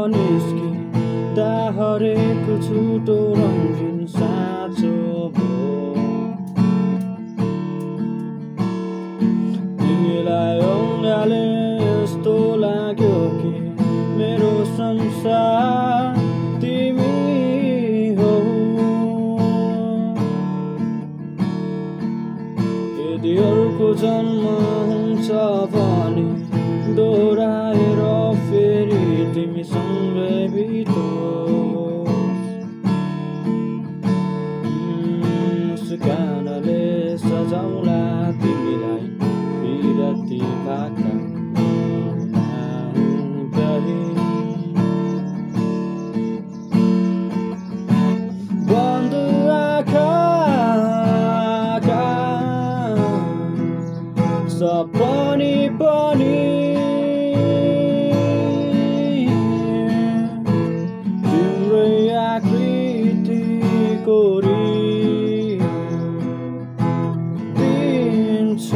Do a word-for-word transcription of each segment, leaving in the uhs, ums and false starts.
निस्किँदा हरेक छुटो रङ्गिन साँचो भयो। तिमीलाई अँगाले यस्तो लाग्यो कि मेरो संसार तिमी हो। यदि अर्को जन्म हुन्छ भने दोहोऱ्याएर फेरि तिमीसँगै बितोस्। मुस्कानले सजाउला तिमीलाई बिरती भाका बन्द आँखाका सपनी पनि तिम्रै आकृति कोरिदिन्छ।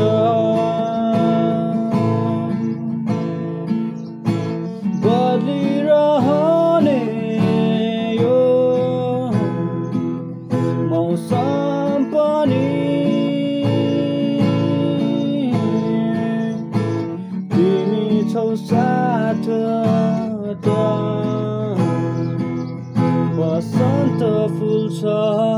बदलिरहने यो मौसम पनि तिमी छौ साथ त बसन्त फुल्छ।